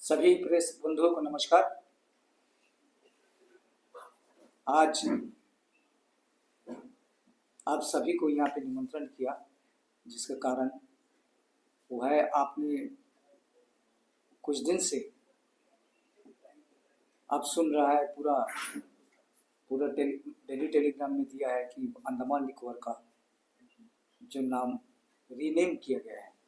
सभी प्रेस बंधुओं को नमस्कार। आज आप सभी को यहाँ पे निमंत्रण किया, जिसका कारण वो है आपने कुछ दिन से आप सुन रहा है पूरा डेली टेलीग्राम में दिया है कि अंडमान निकोबार का जो नाम रीनेम किया गया है,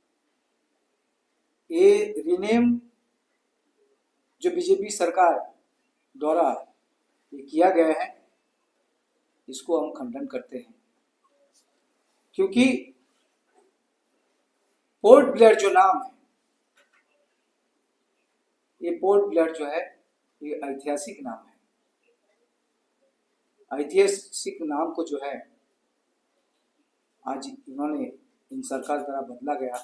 ये रीनेम जो बीजेपी सरकार द्वारा ये किया गया है, इसको हम खंडन करते हैं। क्योंकि पोर्ट ब्लेयर जो नाम है, ये पोर्ट ब्लेयर जो है ये ऐतिहासिक नाम है। ऐतिहासिक नाम को जो है आज इन्होंने इन सरकार द्वारा बदला गया,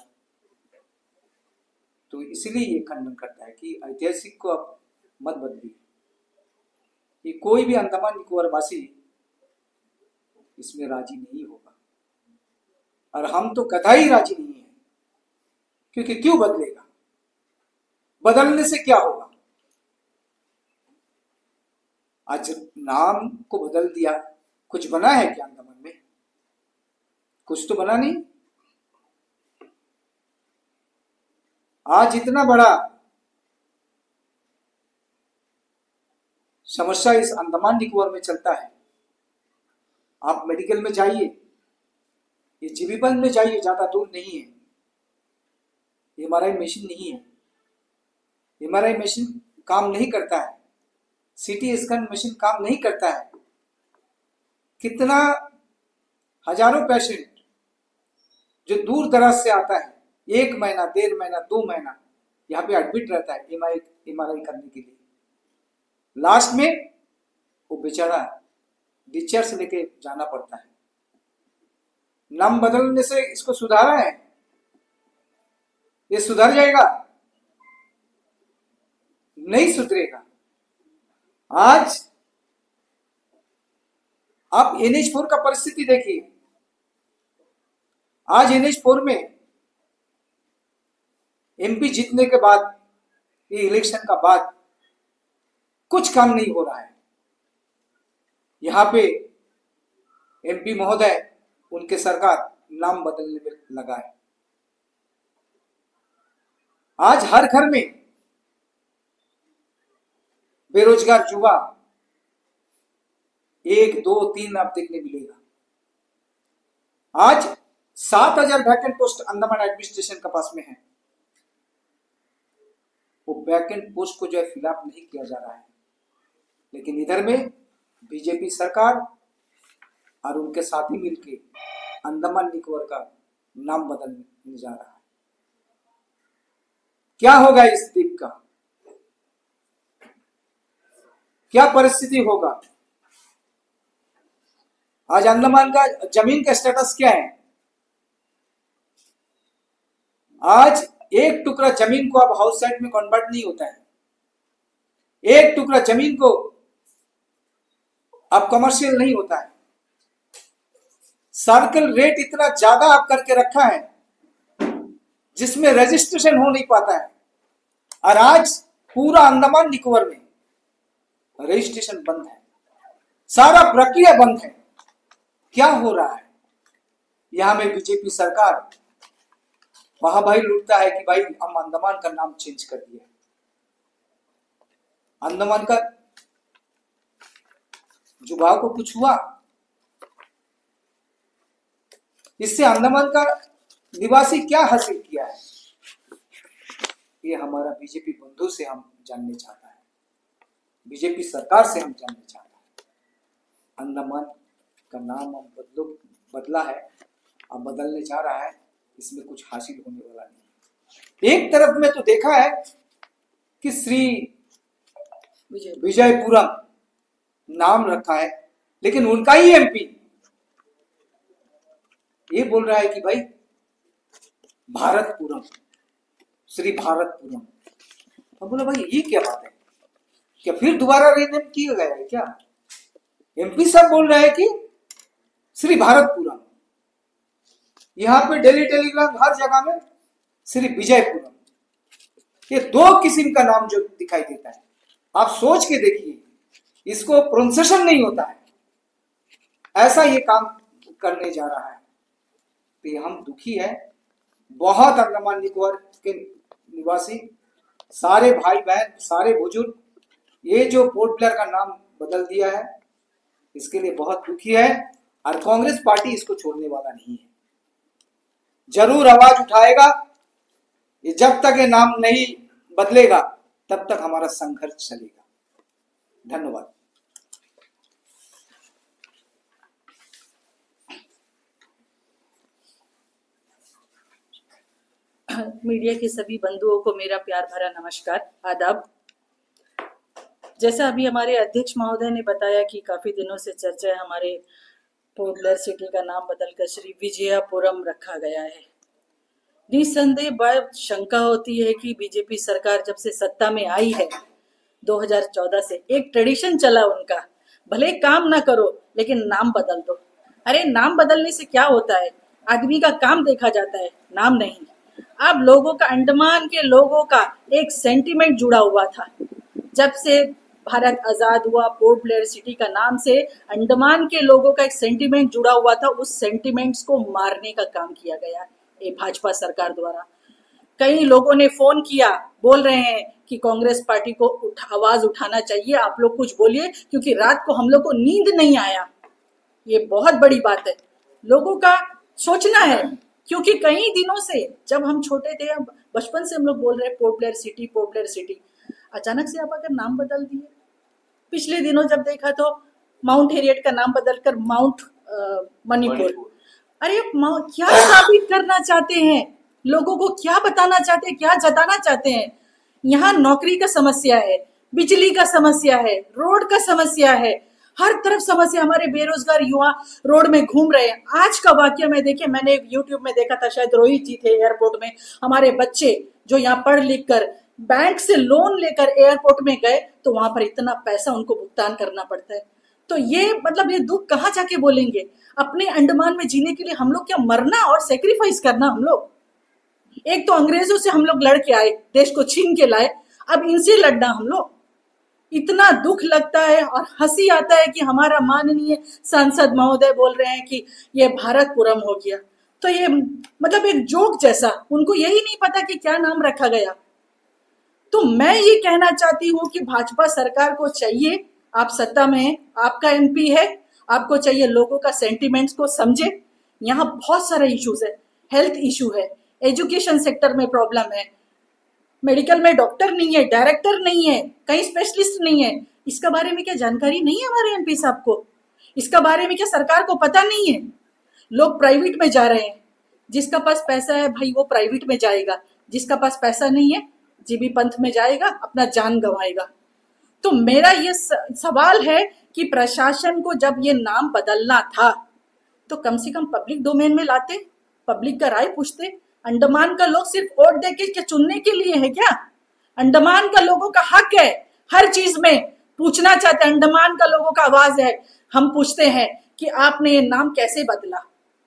तो इसलिए ये खंडन करता है कि ऐतिहासिक को अब मत बदलिए। ये कोई भी अंडमान निकोबार वासी इसमें राजी नहीं होगा, और हम तो कतई राजी नहीं है। क्योंकि क्यों बदलेगा? बदलने से क्या होगा? आज नाम को बदल दिया, कुछ बना है क्या अंडमान में? कुछ तो बना नहीं। आज इतना बड़ा समस्या इस अंडमान निकोबार में चलता है। आप मेडिकल में जाइए, ये जीबीपल में जाइए, ज्यादा दूर नहीं है। एमआरआई मशीन नहीं है, एमआरआई मशीन काम नहीं करता है, सीटी स्कैन मशीन काम नहीं करता है। कितना हजारों पेशेंट जो दूर दराज से आता है, 1 महीना, 1.5 महीना, 2 महीना यहाँ पे एडमिट रहता है एमआरआई करने के लिए। लास्ट में वो बेचारा डिस्चार्ज लेके जाना पड़ता है। नाम बदलने से इसको सुधारा है? ये सुधर जाएगा? नहीं सुधरेगा। आज आप NH4 का परिस्थिति देखिए। आज NH4 में MP जीतने के बाद, ये इलेक्शन का बाद कुछ काम नहीं हो रहा है। यहां पे MP महोदय, उनके सरकार नाम बदलने में लगा है। आज हर घर में बेरोजगार युवा 1, 2, 3 आप देखने मिलेगा। आज 7,000 वैकेंट पोस्ट अंडमान एडमिनिस्ट्रेशन के पास में है। वो वैकेंट पोस्ट को जो है फिलअप नहीं किया जा रहा है, लेकिन इधर में बीजेपी सरकार और उनके साथी मिलके अंडमान निकोबार का नाम बदलने जा रहा है। क्या होगा इस द्वीप का? क्या परिस्थिति होगा? आज अंडमान का जमीन का स्टेटस क्या है? आज एक टुकड़ा जमीन को अब हाउस साइट में कन्वर्ट नहीं होता है। एक टुकड़ा जमीन को अब कमर्शियल नहीं होता है। सर्कल रेट इतना ज्यादा आप करके रखा है जिसमें रजिस्ट्रेशन हो नहीं पाता है। और आज पूरा अंडमान निकोबार में रजिस्ट्रेशन बंद है, सारा प्रक्रिया बंद है। क्या हो रहा है? यहां में बीजेपी सरकार वहां भाई लूटता है कि भाई हम अंडमान का नाम चेंज कर दिया। अंडमान का युवाओं को कुछ हुआ? इससे अंडमान का निवासी क्या हासिल किया है? ये हमारा बीजेपी बंधु से हम जानने चाहता है, बीजेपी सरकार से हम जानने चाहता है। अंडमान का नाम हम बदला है, अब बदलने जा रहा है, इसमें कुछ हासिल होने वाला नहीं। एक तरफ में तो देखा है कि श्री विजयपुरम नाम रखा है, लेकिन उनका ही MP ये बोल रहा है कि भाई भारतपुरम, श्री भारतपुरम। तो बोला भाई ये क्या बात है? क्या फिर दोबारा रीनेम किया गया है क्या? MP सब बोल रहे हैं कि श्री भारतपुरम। यहां पे डेली टेलीग्राम हर जगह में श्री विजयपुरम। ये दो किस्म का नाम जो दिखाई देता है, आप सोच के देखिए, इसको प्रोनाउंसिएशन नहीं होता है, ऐसा ये काम करने जा रहा है। तो ये हम दुखी है बहुत। अंडमान निकोबार के निवासी सारे भाई बहन, सारे बुजुर्ग, ये जो पोर्ट ब्लेयर का नाम बदल दिया है, इसके लिए बहुत दुखी है। और कांग्रेस पार्टी इसको छोड़ने वाला नहीं है, जरूर आवाज उठाएगा। ये जब तक ये नाम नहीं बदलेगा तब तक हमारा संघर्ष चलेगा। धन्यवाद। मीडिया के सभी बंधुओं को मेरा प्यार भरा नमस्कार, आदाब। जैसा अभी हमारे अध्यक्ष महोदय ने बताया कि काफी दिनों से चर्चा है, हमारे पोर्ट ब्लेयर सिटी का नाम बदलकर श्री विजयपुरम रखा गया है। निस्संदेह बहुत शंका होती है कि बीजेपी सरकार जब से सत्ता में आई है 2014 से, एक ट्रेडिशन चला उनका, भले काम ना करो लेकिन नाम बदल दो। अरे नाम बदलने से क्या होता है, आदमी का काम देखा जाता है, नाम नहीं। अब लोगों का, अंडमान के लोगों का एक सेंटिमेंट जुड़ा हुआ था। जब से भारत आजाद हुआ, पोर्ट ब्लेयर सिटी का नाम से अंडमान के लोगों का एक सेंटिमेंट जुड़ा हुआ था। उस सेंटिमेंट्स को मारने का काम किया गया ये भाजपा सरकार द्वारा। कई लोगों ने फोन किया, बोल रहे हैं कि कांग्रेस पार्टी को आवाज उठाना चाहिए, आप लोग कुछ बोलिए, क्योंकि रात को हम लोग को नींद नहीं आया। ये बहुत बड़ी बात है, लोगों का सोचना है। क्योंकि कई दिनों से, जब हम छोटे थे, बचपन से हम लोग बोल रहे हैं Port Blair city, Port Blair city. अचानक से आप अगर नाम बदल दिए, पिछले दिनों जब देखा तो माउंट हेरियट का नाम बदलकर माउंट मणिपुर। अरे क्या साबित करना चाहते हैं, लोगों को क्या बताना चाहते हैं, क्या जताना चाहते हैं? यहाँ नौकरी का समस्या है, बिजली का समस्या है, रोड का समस्या है, हर तरफ समस्या। हमारे बेरोजगार युवा रोड में घूम रहे हैं। आज का वाक्य में देखिए, मैंने यूट्यूब में देखा था, शायद रोहित जी थे एयरपोर्ट में, हमारे बच्चे जो यहाँ पढ़ लिख कर बैंक से लोन लेकर एयरपोर्ट में गए, तो वहां पर इतना पैसा उनको भुगतान करना पड़ता है। तो ये मतलब ये दुख कहाँ जाके बोलेंगे? अपने अंडमान में जीने के लिए हम लोग क्या मरना और सेक्रीफाइस करना? हम लोग एक तो अंग्रेजों से हम लोग लड़ के आए, देश को छीन के लाए, अब इनसे लड़ना हम लोग। इतना दुख लगता है और हंसी आता है कि हमारा माननीय सांसद महोदय बोल रहे हैं कि ये भारतपुरम हो गया। तो ये मतलब एक जोक जैसा, उनको यही नहीं पता कि क्या नाम रखा गया। तो मैं ये कहना चाहती हूँ कि भाजपा सरकार को चाहिए, आप सत्ता में हैं, आपका एमपी है, आपको चाहिए लोगों का सेंटिमेंट्स को समझे। यहाँ बहुत सारे इश्यूज है, हेल्थ इशू है, एजुकेशन सेक्टर में प्रॉब्लम है, मेडिकल में डॉक्टर नहीं है, डायरेक्टर नहीं है, कई स्पेशलिस्ट नहीं है। इसका बारे में क्या जानकारी नहीं है हमारे एमपी साहब को? इसका बारे में क्या सरकार को पता नहीं है? लोग प्राइवेट में जा रहे हैं, जिसका पास पैसा है भाई वो प्राइवेट में जाएगा, जिसका पास पैसा नहीं है जीबी पंथ में जाएगा, अपना जान गंवाएगा। तो मेरा ये सवाल है कि प्रशासन को जब ये नाम बदलना था तो कम से कम पब्लिक डोमेन में लाते, पब्लिक का राय पूछते। अंडमान का लोग सिर्फ वोट देके क्या चुनने के लिए है क्या? अंडमान का लोगों का हक है, हर चीज में पूछना चाहते हैं। अंडमान का लोगों का आवाज है, हम पूछते हैं कि आपने ये नाम कैसे बदला?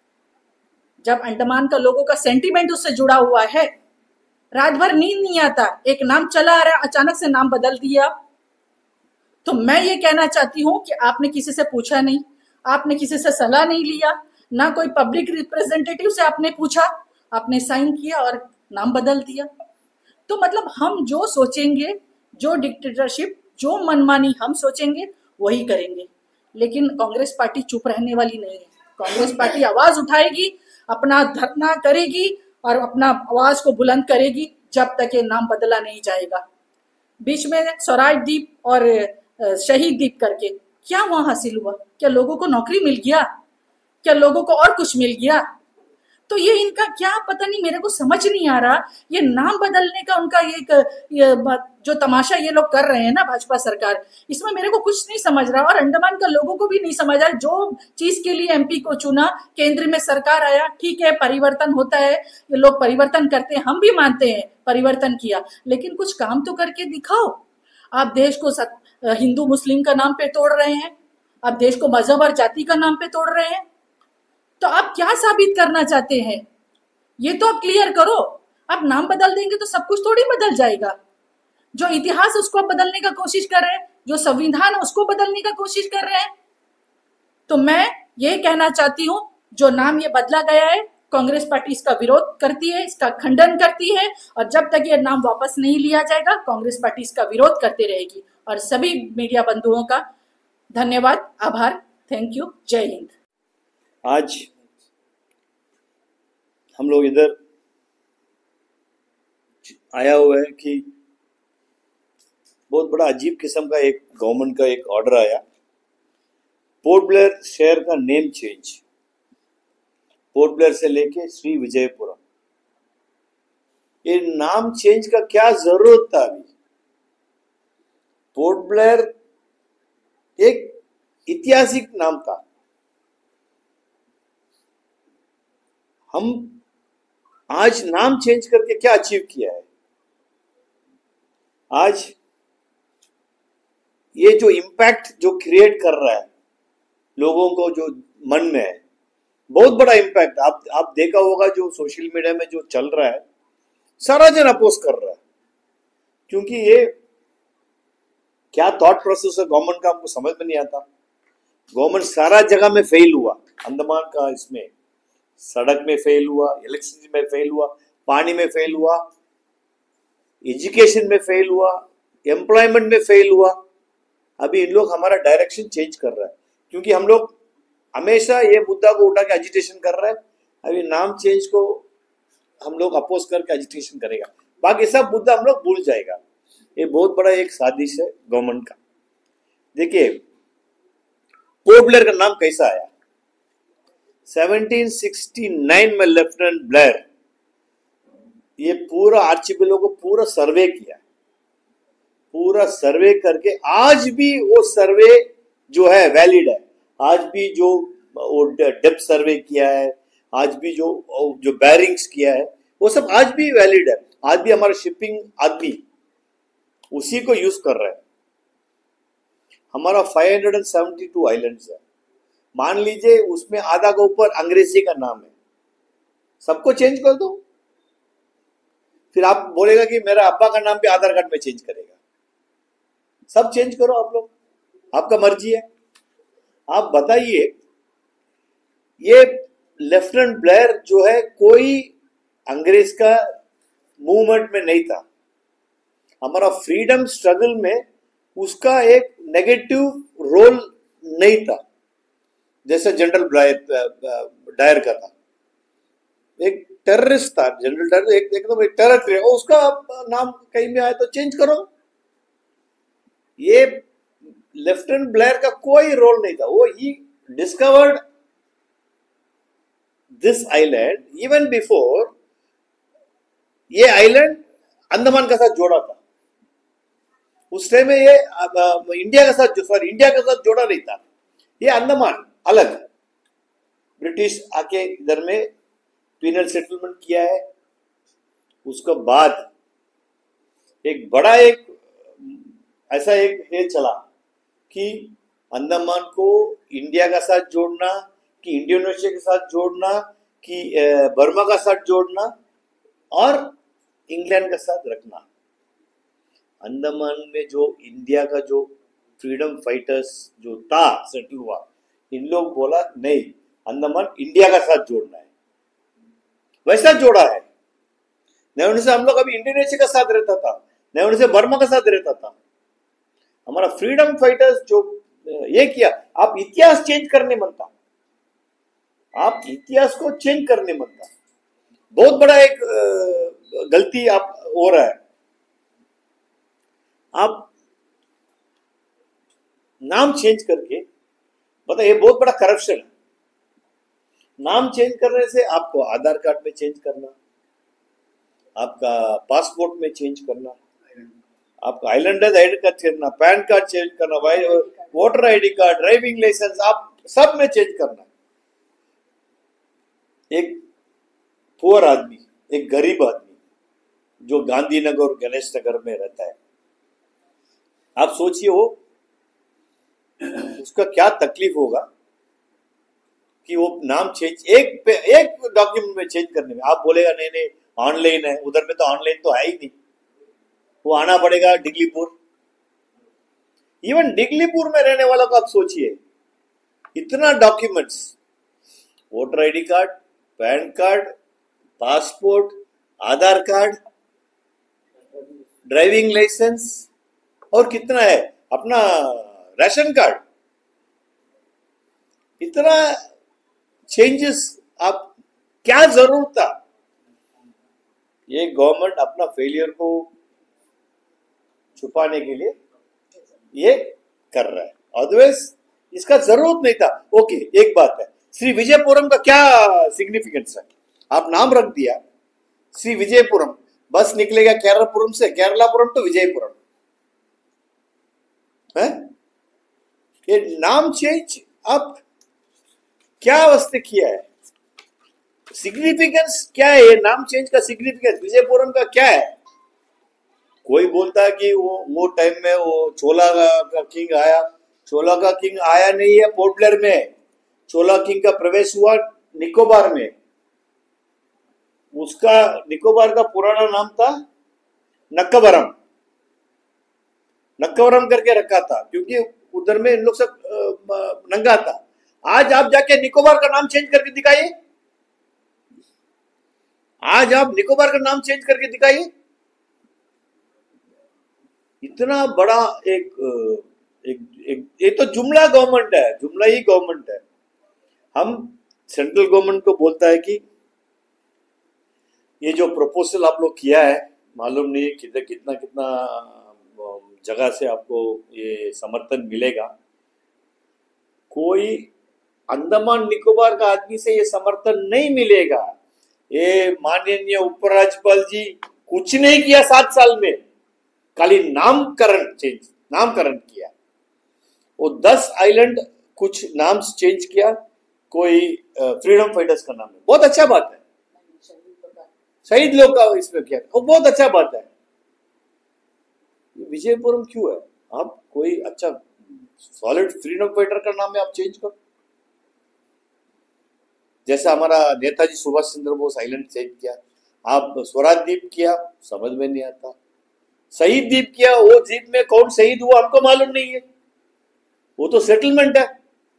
जब अंडमान का लोगों का सेंटिमेंट उससे जुड़ा हुआ है, रात भर नींद नहीं आता, एक नाम चला आ रहा है, अचानक से नाम बदल दिया। तो मैं ये कहना चाहती हूँ कि आपने किसी से पूछा नहीं, आपने किसी से सलाह नहीं लिया, ना कोई पब्लिक रिप्रेजेंटेटिव से आपने पूछा, आपने साइन किया और नाम बदल दिया। तो मतलब हम जो सोचेंगे, जो डिक्टेटरशिप, जो मनमानी हम सोचेंगे वही करेंगे। लेकिन कांग्रेस पार्टी चुप रहने वाली नहीं है। कांग्रेस पार्टी आवाज उठाएगी, अपना धरना करेगी और अपना आवाज को बुलंद करेगी जब तक ये नाम बदला नहीं जाएगा। बीच में स्वराज द्वीप और शहीद द्वीप करके क्या वहां हासिल हुआ? क्या लोगों को नौकरी मिल गया? क्या लोगों को और कुछ मिल गया? तो ये इनका क्या पता नहीं, मेरे को समझ नहीं आ रहा। ये नाम बदलने का उनका ये जो तमाशा ये लोग कर रहे हैं ना भाजपा सरकार, इसमें मेरे को कुछ नहीं समझ रहा और अंडमान का लोगों को भी नहीं समझ रहा। जो चीज के लिए एमपी को चुना, केंद्र में सरकार आया, ठीक है, परिवर्तन होता है, ये लोग परिवर्तन करते हैं, हम भी मानते हैं परिवर्तन किया, लेकिन कुछ काम तो करके दिखाओ। आप देश को हिंदू मुस्लिम का नाम पे तोड़ रहे हैं, आप देश को मजहब और जाति का नाम पे तोड़ रहे हैं। तो आप क्या साबित करना चाहते हैं, ये तो आप क्लियर करो। आप नाम बदल देंगे तो सब कुछ थोड़ी बदल जाएगा। जो इतिहास उसको बदलने का कोशिश कर रहे हैं, जो संविधान उसको बदलने का कोशिश कर रहे हैं। तो मैं ये कहना चाहती हूँ, जो नाम ये बदला गया है, कांग्रेस पार्टी इसका विरोध करती है, इसका खंडन करती है, और जब तक ये नाम वापस नहीं लिया जाएगा कांग्रेस पार्टी इसका विरोध करती रहेगी। और सभी मीडिया बंधुओं का धन्यवाद, आभार, थैंक यू, जय हिंद। आज हम लोग इधर आया हुआ है कि बहुत बड़ा अजीब किस्म का एक गवर्नमेंट का एक ऑर्डर आया, पोर्ट ब्लेयर शहर का नेम चेंज, पोर्ट ब्लेयर से लेके श्री विजयपुरम। ये नाम चेंज का क्या जरूरत था? अभी पोर्ट ब्लेयर एक ऐतिहासिक नाम था। हम आज नाम चेंज करके क्या अचीव किया है? आज ये जो इम्पैक्ट जो क्रिएट कर रहा है लोगों को जो मन में है, बहुत बड़ा इम्पैक्ट। आप देखा होगा जो सोशल मीडिया में जो चल रहा है, सारा जन अपोज कर रहा है, क्योंकि ये क्या थॉट प्रोसेस है गवर्नमेंट का हमको समझ में नहीं आता। गवर्नमेंट सारा जगह में फेल हुआ, अंडमान का इसमें सड़क में फेल हुआ, इलेक्ट्रिसिटी में फेल हुआ, पानी में फेल हुआ, एजुकेशन में फेल हुआ, एम्प्लॉयमेंट में फेल हुआ। अभी इन लोग हमारा डायरेक्शन चेंज कर रहा है, क्योंकि हम लोग हमेशा ये मुद्दा को उठा के एजिटेशन कर रहे हैं। अभी नाम चेंज को हम लोग अपोज करके एजिटेशन करेगा, बाकी सब मुद्दा हम लोग भूल जाएगा। ये बहुत बड़ा एक साजिश है गवर्नमेंट का। देखिए पोर्ट ब्लेयर का नाम कैसा आया? 1769 में लेफ्टिनेंट ब्लेयर ये पूरा आर्चिपेलागो को पूरा सर्वे किया, पूरा सर्वे करके आज भी वो सर्वे जो है वैलिड है। आज भी जो डेप्थ सर्वे किया है, आज भी जो बैरिंग्स किया है, वो सब आज भी वैलिड है। आज भी हमारा शिपिंग आदमी उसी को यूज कर रहा है। हमारा 572 आइलैंड्स है। मान लीजिए उसमें आधा के ऊपर अंग्रेजी का नाम है, सबको चेंज कर दो। फिर आप बोलेगा कि मेरा अब्बा का नाम भी आधार कार्ड में चेंज करेगा। सब चेंज करो आप लोग, आपका मर्जी है। आप बताइए, ये लेफ्टिनेंट ब्लेयर जो है कोई अंग्रेज का मूवमेंट में नहीं था। हमारा फ्रीडम स्ट्रगल में उसका एक नेगेटिव रोल नहीं था, जैसे जनरल डायर का था। एक टेररिस्ट था, जनरल डायर एकदम एक टेरर, उसका नाम कहीं में आए तो चेंज करो। ये लेफ्टिनेंट ब्लेयर का कोई रोल नहीं था। वो ही discovered this island even before ये आइलैंड अंडमान के साथ जोड़ा था। उस टाइम में ये इंडिया के साथ जोड़ा नहीं था। ये अंडमान अलग, ब्रिटिश आके इधर में पीनल सेटलमेंट किया है। उसके बाद एक बड़ा ऐसा एक ये चला कि अंडमान को इंडिया का साथ जोड़ना, कि इंडोनेशिया के साथ जोड़ना, कि बर्मा का साथ जोड़ना और इंग्लैंड का साथ रखना। अंडमान में जो इंडिया का जो फ्रीडम फाइटर्स जो था सेटल हुआ, इन लोग बोला नहीं, अंडमान इंडिया का साथ जोड़ना है, वैसा जोड़ा है। नहीं उनसे हम लोग अभी इंडोनेशिया का साथ रहता था, नहीं उनसे बर्मा का साथ रहता था। हमारा फ्रीडम फाइटर्स जो ये किया, आप इतिहास चेंज करने बनता, आप इतिहास को चेंज करने बनता। बहुत बड़ा एक गलती आप हो रहा है। आप नाम चेंज करके बताइए, ये बहुत बड़ा करप्शन है। नाम चेंज करने से आपको आधार कार्ड में चेंज करना, आपका पासपोर्ट में चेंज करना, आपका आइलैंडर्स आईडी कार्ड चेंज करना, पैन कार्ड चेंज करना, voter ID card, driving licence, आप सब में चेंज करना। एक पुअर आदमी, एक गरीब आदमी जो गांधीनगर और गणेश नगर में रहता है, आप सोचिए वो उसका क्या तकलीफ होगा कि वो नाम चेंज एक डॉक्यूमेंट में चेंज करने में। आप बोलेगा नहीं नहीं ऑनलाइन है, उधर में तो ऑनलाइन तो है ही नहीं, वो आना पड़ेगा डिगलीपुर। इवन डिगलीपुर में रहने वालों को आप सोचिए, इतना documents, voter ID card, PAN card, passport, Aadhaar card, driving licence, और कितना है अपना राशन कार्ड, इतना चेंजेस, आप क्या जरूरत था? ये गवर्नमेंट अपना फेलियर को छुपाने के लिए ये कर रहा है, अदरवाइज इसका जरूरत नहीं था। ओके, एक बात है, श्री विजयपुरम का क्या सिग्निफिकेंस है? आप नाम रख दिया श्री विजयपुरम, बस निकलेगा केरलापुरम से, केरलापुरम तो विजयपुरम है। ये नाम चेंज आप क्या वास्ते किया है? सिग्निफिकेंस क्या है? ये नाम चेंज का सिग्निफिकेंस विजयपुरम का क्या है? कोई बोलता है कि वो टाइम में वो चोला का किंग आया, चोला का किंग आया नहीं है पोर्ट ब्लेयर में, चोला किंग का प्रवेश हुआ निकोबार में। उसका निकोबार का पुराना नाम था नक्कावरम, नक्कावरम करके रखा था क्योंकि उधर में इन लोग सब नंगा था। आज आप जाके निकोबार का नाम चेंज करके दिखाइए, आज आप निकोबार का नाम चेंज करके दिखाइए। इतना बड़ा ये तो जुमला गवर्नमेंट है, जुमला ही गवर्नमेंट है। हम सेंट्रल गवर्नमेंट को बोलता है कि ये जो प्रपोजल आप लोग किया है, मालूम नहीं कितना कितना जगह से आपको ये समर्थन मिलेगा। कोई अंडमान निकोबार का आदमी से ये समर्थन नहीं मिलेगा। ये माननीय उपराज्यपाल जी कुछ नहीं किया 7 साल में, खाली नामकरण किया। वो 10 आइलैंड कुछ नाम चेंज किया, कोई फ्रीडम फाइटर्स का नाम है, बहुत अच्छा बात है। शहीद लोग का इसमें किया, वो बहुत अच्छा बात है। विजयपुरम क्यों है? आप कोई अच्छा सॉलिड फ्रीडम फाइटर का नाम है, आप चेंज करो। जैसा हमारा नेताजी सुभाष चंद्र बोस आइलैंड चेंज किया, आप स्वराज द्वीप किया, समझ में नहीं आता। शहीद द्वीप किया, वो द्वीप में कौन शहीद हुआ हमको मालूम नहीं है, वो तो सेटलमेंट है,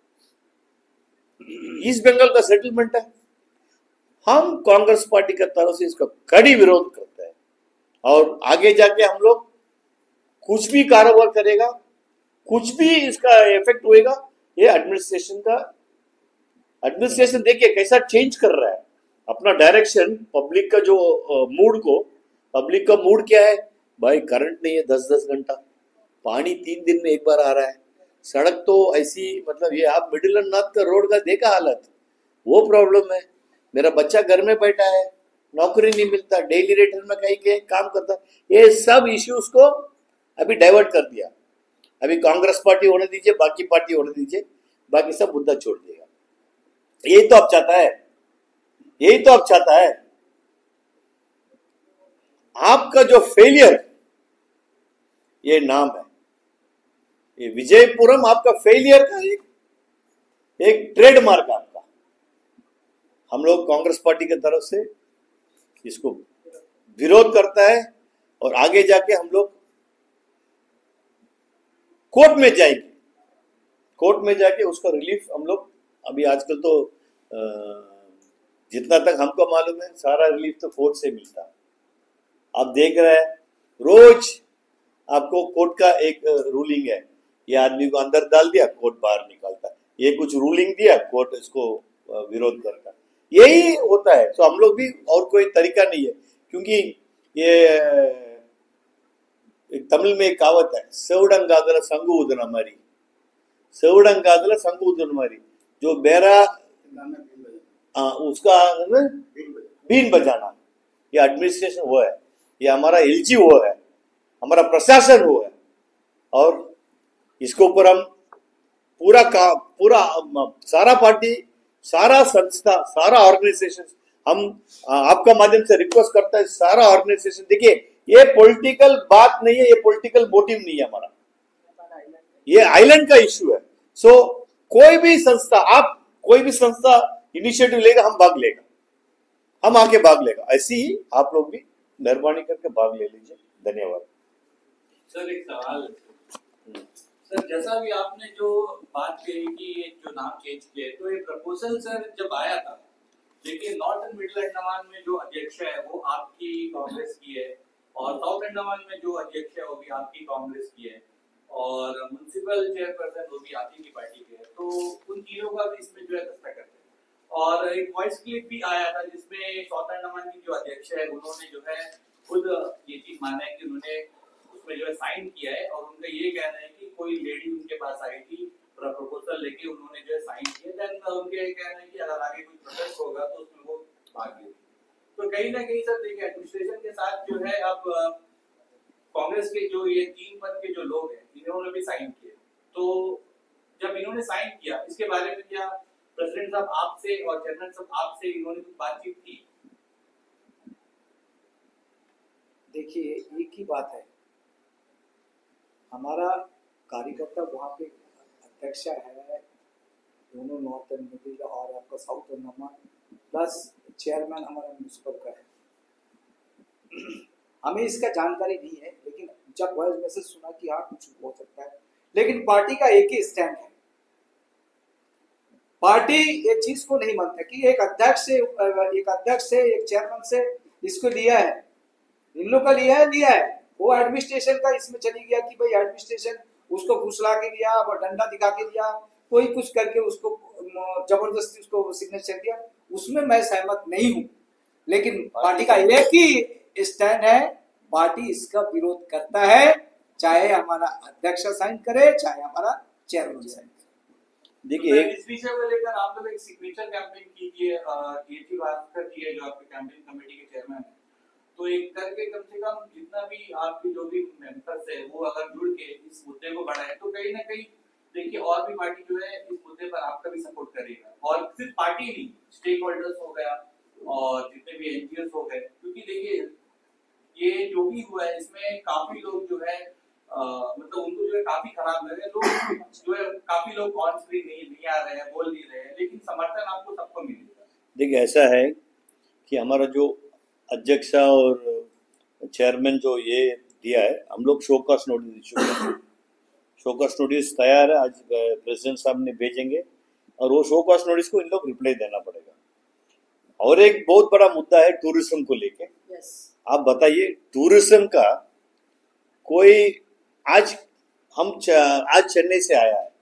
ईस्ट बंगाल का सेटलमेंट है। हम कांग्रेस पार्टी की तरफ से इसका कड़ी विरोध करते हैं, और आगे जाके हम लोग कुछ भी कारोबार करेगा, कुछ भी इसका इफेक्ट होएगा, ये एडमिनिस्ट्रेशन देखिए कैसा चेंज कर रहा है अपना डायरेक्शन। पब्लिक का जो पब्लिक का मूड क्या है भाई? करंट नहीं है 10-10 घंटा, पानी 3 दिन में एक बार आ रहा है, सड़क तो ऐसी, मतलब ये आप मिडिल एंड नॉर्थ रोड का देखा हालत, वो प्रॉब्लम है। मेरा बच्चा घर में बैठा है, नौकरी नहीं मिलता, डेली रेटर में कहीं के काम करता, ये सब इश्यूज को अभी डाइवर्ट कर दिया। अभी कांग्रेस पार्टी होने दीजिए, बाकी पार्टी होने दीजिए, बाकी सब मुद्दा छोड़ देगा। यही तो आप चाहता है, यही तो आप चाहता है। आपका जो फेलियर, ये नाम है, ये विजयपुरम आपका फेलियर का एक ट्रेडमार्क आपका। हम लोग कांग्रेस पार्टी की तरफ से इसको विरोध करता है, और आगे जाके हम लोग कोर्ट में जाएंगे, कोर्ट में जाके उसका रिलीफ हम लोग, अभी आजकल तो जितना तक हमको मालूम है सारा रिलीफ तो कोर्ट से मिलता है। आप देख रहे हैं रोज आपको कोर्ट का एक रूलिंग है, ये आदमी को अंदर डाल दिया, कोर्ट बाहर निकालता है, ये कुछ रूलिंग दिया, कोर्ट इसको विरोध करता है, यही होता है। तो हम लोग भी, और कोई तरीका नहीं है, क्योंकि ये एक तमिल में एक कहावत है, सेवडंगादला संगु उदन हमारी, सेवडंगादला संगु उदन हमारी, जो बेरा उसका बीन बजाना, ये एडमिनिस्ट्रेशन वो है, ये हमारा एलजी वो है, हमारा प्रशासन वो है। और इसके ऊपर हम पूरा सारा पार्टी, सारा संस्था, सारा ऑर्गेनाइजेशन, हम आपका माध्यम से रिक्वेस्ट करता है, सारा ऑर्गेनाइजेशन, देखिए ये पॉलिटिकल बात नहीं है, ये पॉलिटिकल मोटिव नहीं है हमारा, ये आइलैंड का इश्यू है। सो कोई भी संस्था इनिशिएटिव लेगा, हम भाग लेगा, हम आके भाग लेगा। ऐसी ही आप लोग भी मेहरबानी करके भाग ले लीजिए। धन्यवाद। सर एक सवाल है। सर जैसा भी आपने जो बात कही कि ये जो नाम चेंज किए, तो ये प्रपोजल सर जब आया था, लेकिन नॉर्थ एंड मिडिल अंडमान में जो अध्यक्ष है वो आपकी कांग्रेस की है, और साउथ अंडमान में जो अध्यक्ष है वो भी आपकी कांग्रेस की है, और म्युनिसिपल चेयरपर्सन वो भी आपकी की पार्टी के है, तो उन तीनों का भी इसमें जो है दस्तखत है। और एक वॉइस क्लिप भी आया था जिसमें साउथ अंडमान की जो अध्यक्ष है उन्होंने जो है खुद ये चीज माना है कि उन्होंने उसमें जो है साइन किया है, और उनका ये कहना है कि कोई लेडी उनके पास आई थी प्रपोजल लेके, उन्होंने जो है साइन किया, देन उनके कहना है कि अगर आगे कोई प्रोटेस्ट होगा तो उसमें वो भाग लेंगे। तो कहीं ना कहीं सर देखिए एडमिनिस्ट्रेशन के साथ जो है अब कांग्रेस के जो ये 3 पद के जो लोग हैं इन्होंने भी साइन किए, तो जब इन्होंने साइन किया इसके बारे में क्या प्रेसिडेंट साहब आपसे और चेयरमैन साहब आपसे इन्होंने कुछ बातचीत की? देखिए एक ही बात है, हमारा कार्यकर्ता वहाँ पे अध्यक्ष है, दोनों नॉर्थ एंड मिडिल और आपका साउथ अंडमान, प्लस चेयरमैन हमारा म्यूनिसिपल का है। हमें इसका जानकारी नहीं है, लेकिन जब वॉइस मैसेज सुना कि हाँ कुछ हो सकता है, लेकिन पार्टी का एक ही स्टैंड है। पार्टी ये चीज को नहीं मानता कि एक अध्यक्ष से एक चेयरमैन से इसको लिया है, इन लोग का लिया है वो एडमिनिस्ट्रेशन का इसमें चली गया कि भाई एडमिनिस्ट्रेशन उसको फुसला के लिया और डंडा दिखा के लिया, कोई कुछ करके उसको जबरदस्ती उसको सिग्नेचर दिया, उसमें मैं सहमत नहीं हूँ। लेकिन पार्टी का एक ही स्टैंड है, पार्टी इसका विरोध करता है, चाहे हमारा अध्यक्ष साइन करे चाहे हमारा चेयरमैन साइन करे। देखिए इस विषय को लेकर आप लोग एक सिग्नेचर कैंपेन कीजिए, कीर्ति भास्कर जी है जो आपके कैंपेन कमेटी के चेयरमैन है, तो एक करके कम से कम जितना भी आपके जो भी मेंबर्स है वो अगर जुड़ के इस मुद्दे को बढ़ाए तो कहीं ना कहीं देखिए और भी पार्टी जो है इस मुद्दे पर आपका भी सपोर्ट करेगा, और सिर्फ पार्टी नहीं, स्टेक होल्डर्स हो गया और जितने भी एनजीओ हो गए, क्योंकि देखिए ये जो भी हुआ है इसमें काफी लोग जो है मतलब उनको जो है काफी खराब लगे, लोग जो है काफी लोग कॉन्फ्री नहीं आ रहे हैं, बोल नहीं रहे हैं, लेकिन समर्थन आपको सबको मिलेगा। देखिए ऐसा है कि हमारा जो अध्यक्ष और चेयरमैन जो ये दिया है, हम लोग शोकॉस नोटिस इशू करेंगे। शोकॉस नोटिस तैयार है, आज प्रेसिडेंट साहब ने भेजेंगे और वो शोकॉस नोटिस को इन लोग रिप्लाई देना पड़ेगा। और एक बहुत बड़ा मुद्दा है टूरिज्म को लेके। आप बताइए टूरिज्म का कोई आज चेन्नई से आया है,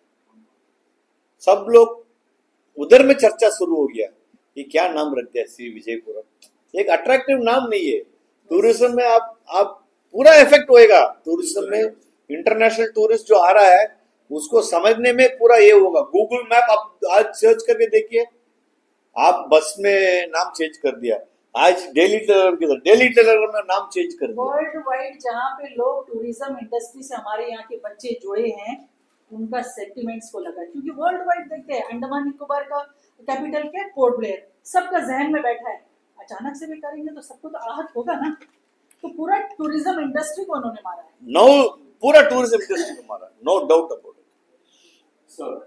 सब लोग उधर में चर्चा शुरू हो गया कि क्या नाम रख दिया श्री विजयपुरम। एक अट्रैक्टिव नाम नहीं है। टूरिज्म में आप पूरा इफेक्ट होएगा। टूरिज्म में इंटरनेशनल टूरिस्ट जो आ रहा है उसको समझने में पूरा ये होगा। गूगल मैप आप आज सर्च करके देखिए, आप बस में नाम चेंज कर दिया, आज डेली टेलर में नाम चेंज कर दिया। वर्ल्ड वाइड जहाँ पे लोग टूरिज्म इंडस्ट्री से हमारे यहाँ के बच्चे जुड़े हैं उनका सेंटिमेंट्स को लगा, क्योंकि वर्ल्ड वाइड देखते हैं अंडमान निकोबार का कैपिटल क्या है, पोर्ट ब्लेयर, सबका जहन में बैठा है। अचानक से भी करेंगे तो सबको तो आहत होगा ना। तो पूरा टूरिज्म इंडस्ट्री को उन्होंने मारा है। पूरा टूरिज्म इंडस्ट्री को मारा, no doubt about it. Sir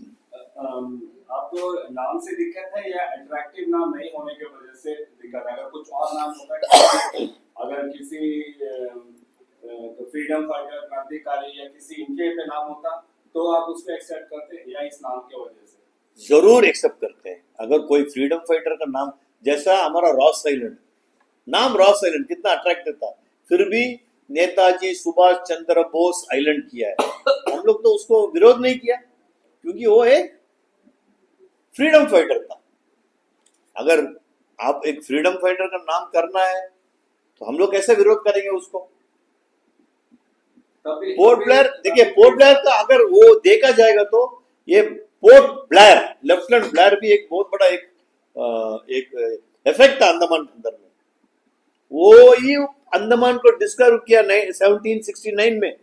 आपको नाम से दिक्कत है या अट्रैक्टिव नाम नहीं होने की वजह से दिक्कत है? अगर कुछ और नाम होता है, अगर किसी फ्रीडम फाइटर, क्रांतिकारी या किसी इनके पे नाम होता तो आप उसको एक्सेप्ट करते या इस नाम की वजह से? जरूर एक्सेप्ट करते हैं। अगर कोई फ्रीडम फाइटर का नाम, जैसा हमारा रॉस आइलैंड, नाम रॉस आइलैंड कितना अट्रैक्टिव था, फिर भी नेताजी सुभाष चंद्र बोस आइलैंड किया है। हम लोग तो उसको विरोध नहीं किया क्योंकि वो एक फ्रीडम फाइटर था। अगर आप एक फ्रीडम फाइटर का नाम करना है तो हम लोग कैसे विरोध करेंगे उसको? पोर्ट ब्लेयर, देखिए पोर्ट ब्लेयर का अगर वो देखा जाएगा तो ये पोर्ट ब्लेयर, लेफ्टिनेंट ब्लेयर भी एक बहुत बड़ा एक इफेक्ट था अंडमान के अंदर में। वो ही अंडमान को डिस्कवर किया 1769 में,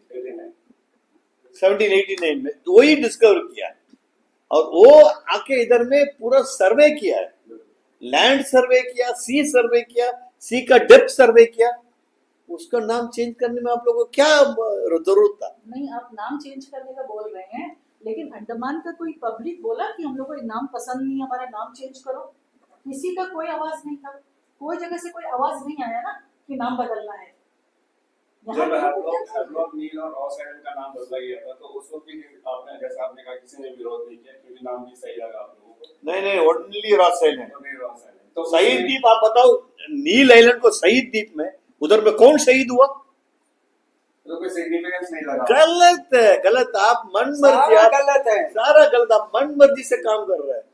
1789 में वो ही डिस्कवर किया, और वो आके इधर में पूरा सर्वे किया है, लैंड सर्वे किया, सी सर्वे किया, सी का डेप्थ सर्वे किया। उसका नाम चेंज करने में आप लोगों को क्या जरूरत था? नहीं, आप नाम चेंज करने का बोल रहे हैं, लेकिन अंडमान का कोई पब्लिक बोला कि हम लोग को नाम पसंद नहीं, हमारा नाम चेंज करो? किसी का कोई आवाज नहीं था। कोई जगह से कोई आवाज नहीं आया ना कि नाम बदलना है। यहाँ जब लोगों को क्या हैवलॉक नील और रॉस आइलैंड का नाम बदला गया था तो उस वक्त भी आपने, जैसा आपने कहा, किसी ने विरोध नहीं किया क्योंकि नाम भी सही लगा आप लोगों को। नहीं, only Ross island. Ross island तो शहीद द्वीप आप बताओ, नील आइलैंड को शहीद द्वीप में, उधर में कौन शहीद हुआ? तो कोई सिग्निफिकेंस नहीं लगा। गलत है, गलत। आप मन मर्जी, सारा गलत है। सारा गलत। आप मन मर्जी से काम कर रहे हैं।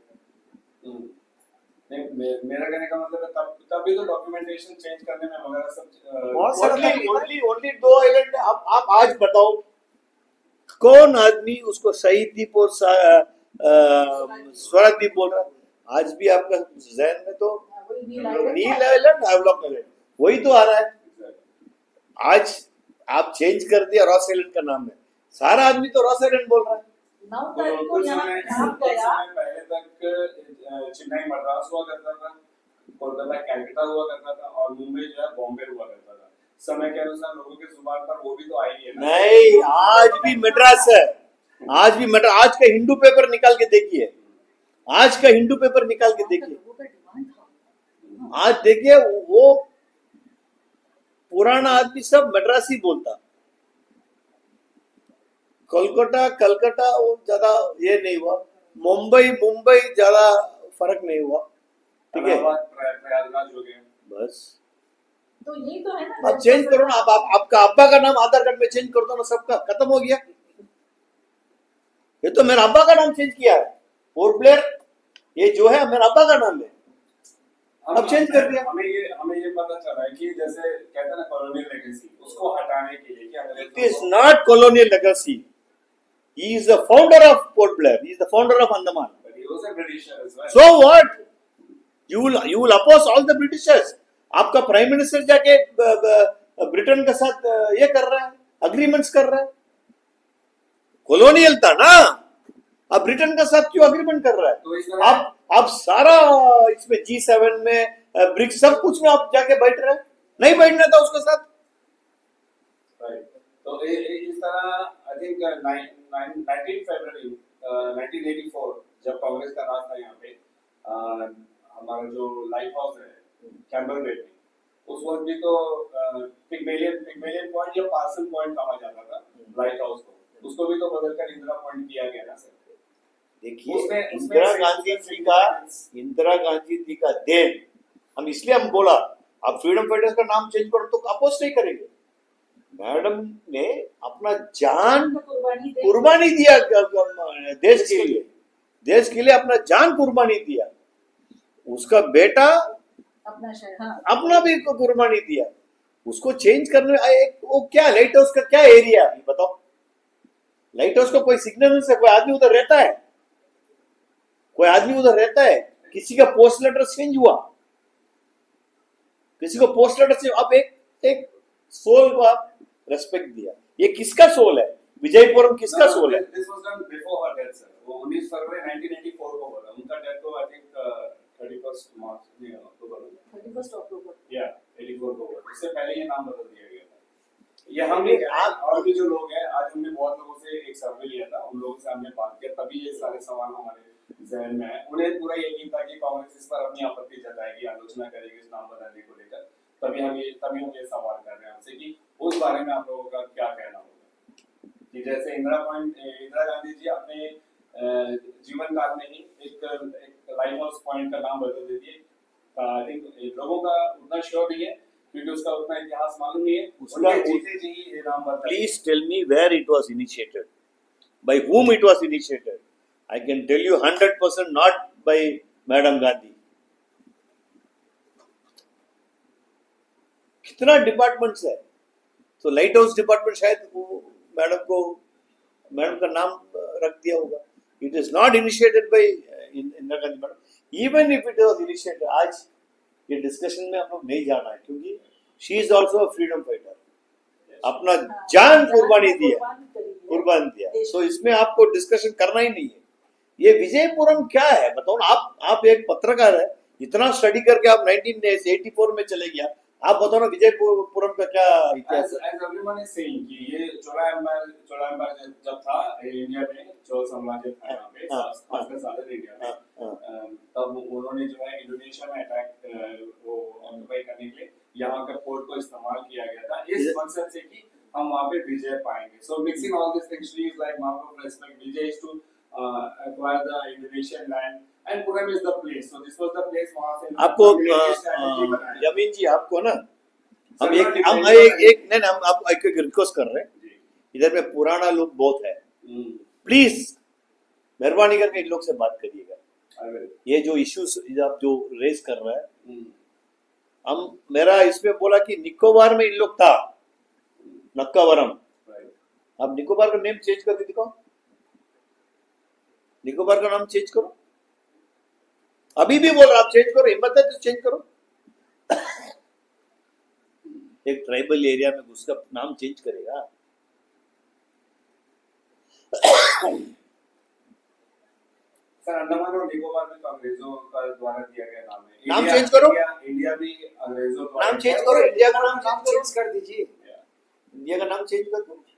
मेरा कहने का मतलब है तभी तो डॉक्यूमेंटेशन चेंज करने में वगैरह सब ओनली 2 आइलैंड। आप आज बताओ कौन आदमी उसको शहीद द्वीप और स्वराज द्वीप बोल रहा है? आज भी आपका जहन में तो नील आइलैंड, हैवलॉक आइलैंड वही तो आ रहा है। आज आप चेंज कर दिया रॉस आइलैंड का नाम है, सारा आदमी तो रॉस आइलैंड बोल रहा है। 9 तारीख को यहाँ नाम गया। पहले तक चेन्नई मद्रास हुआ करता था, कोलकाता कैलकाटा हुआ करता था और मुंबई जो है बॉम्बे हुआ करता था। समय के अनुसार लोगों के जुबान पर वो भी तो आई है ना। नहीं, आज भी मद्रास है, आज भी मद्रास। आज का हिंदू पेपर निकाल के देखिए, आज का हिंदू पेपर निकाल के देखिए, आज देखिए वो पुराना आदमी सब मद्रासी बोलता। कोलकाता कलकत्ता वो ज्यादा ये नहीं हुआ, मुंबई ज्यादा फर्क नहीं हुआ। ठीक है, प्रयागराज हो गया बस। तो यही तो है ना। आप चेंज करो ना, आप आपका अब्बा का नाम आधार कार्ड में चेंज कर दो ना, सबका खत्म हो गया। ये तो मेरा अब्बा का नाम चेंज किया है, पोर्ट ब्लेयर, ये जो है मेरा अब्बा का नाम है, अब चेंज कर दिया। हमें ये पता चला है कि जैसे कहते हैं ना कॉलोनियल लेगेसी, उसको हटाने के लिए क्या it is not colonial legacy. He is the founder of Port Blair. He is the founder of Andaman. But he was a Britisher as well. So what? You will oppose all the Britishers. आपका prime minister जाके Britain के साथ ये कर रहा है, agreements कर रहा है। कॉलोनियल था ना, अब ब्रिटेन के साथ क्यों अग्रीमेंट कर रहा है? तो आप सारा इसमें G7 में ब्रिक्स सब कुछ में आप जाके बैठ रहे हैं, नहीं बैठना था उसके साथ। तो इस तरह आई थिंक 19 फरवरी 1984 जब कांग्रेस का राज था यहाँ पे, हमारा जो लाइट हाउस है कैम्बरवेल में, उस वक्त भी तो पिगमेलियन पॉइंट या पार्सल पॉइंट कहा जाता था लाइट हाउस को, उसको भी तो बदलकर इंदिरा पॉइंट किया गया ना सर। देखिए, इंदिरा गांधी जी का देन, हम इसलिए हम बोला आप फ्रीडम फाइटर्स का नाम चेंज करो तो अपोज नहीं करेंगे। मैडम ने अपना जान कुर्बानी दिया देश के लिए, देश के लिए अपना जान कुर्बानी दिया। उसका बेटा अपना भी कुर्बानी दिया, उसको चेंज करने में वो क्या लाइट हाउस का क्या एरिया है बताओ? लाइट हाउस का कोई सिग्नल से कोई आदमी उधर रहता है? कोई आदमी उधर रहता है? किसी का पोस्ट लेटर चेंज हुआ, किसी को पोस्ट लेटर से अब एक सोल को आप रेस्पेक्ट दिया। ये किसका सोल है? विजयपुरम किसका सोल है? This was done before her death sir. वो 19 फरवरी 1984 को हुआ। उनका डेथ तो आई थिंक 31 मार्च नहीं अक्टूबर 31 अक्टूबर या 84 को हुआ। इससे पहले ये नाम बदल दिया गया था। ये हम भी और भी जो लोग हैं, आज हमने बहुत लोगों से एक सर्वे लिया था, उन लोगों से हमने बात किया, तभी ये सारे सवाल हमारे जहन में है। उन्हें पूरा यकीन था कि कांग्रेस इस पर अपनी आपत्ति जताएगी, आलोचना करेगी इस नाम बदलने को लेकर। तभी हम ये सवाल कर रहे हैं आपसे कि उस बारे में आप लोगों का क्या कहना होगा कि जैसे इंदिरा गांधी जी अपने जीवन काल में ही एक लाइट हाउस पॉइंट का नाम बदल देती है। आई थिंक लोगों का उतना श्योर नहीं है क्योंकि उसका उतना इतिहास मालूम नहीं है। उसका जीते जी ये नाम बदल। Please tell me where it was initiated, by whom it was initiated. I can tell you 100% not by Madam Gandhi. कितना डिपार्टमेंट्स है, तो लाइट हाउस डिपार्टमेंट शायद मैडम का नाम रख दिया होगा। It is not initiated by Indira Gandhi madam. Even if it was initiated, आज ये डिस्कशन में हम लोग नहीं जाना है क्योंकि she is also a freedom fighter, अपना जान कुर्बानी दिया। सो इसमें आपको डिस्कशन करना ही नहीं है। ये विजयपुरम क्या है बताओ ना। आप एक पत्रकार है, इतना स्टडी करके आप 1984 में चले गया, आप बताओ ना विजयपुरम का क्या इतिहास है? As everyone is saying कि ये चोला एम्पायर जब था इंडिया में, चोल साम्राज्य था यहाँ पे, खासकर साउदर्न इंडिया में, तब उन्होंने जो है इंडोनेशिया में अटैक वो सर्वे करने के लिए यहाँ के पोर्ट को इस्तेमाल किया गया था इस मकसद से कि हम वहाँ पे विजय पाएंगे. So mixing all these things, trees like mark of respect, Vijay is to acquire the Indonesian land and Puram is the place. So this was the place वहाँ से आपको strategy बनाया. जमीन जी आपको ना हम Sir, एक हम not एक नहीं हम आपको एक रिक्वेस्ट कर रहे हैं. इधर में पुराना लोग बहुत है, प्लीज मेहरबानी करके इन लोग से बात करिएगा. ये जो इश्यूज आप जो रेज कर रहे हैं, हम मेरा इसमें बोला कि निकोबार में इन लोग था, नक्कावरम. आप निकोबार का नेम चेंज करके दिखाओ, निकोबार का नाम चेंज करो. अभी भी बोल रहा आप चेंज करो, हिम्मत है तो चेंज करो. एक ट्राइबल एरिया में उसका नाम चेंज करेगा. सर अंडमान और निकोबार में तो अंग्रेजों का द्वारा दिया गया नाम है. नाम चेंज करो. इंडिया भी अंग्रेजों द्वारा नाम चेंज करो, इंडिया का नाम चेंज कर दीजिए. इंडिया का नाम चेंज कर दो.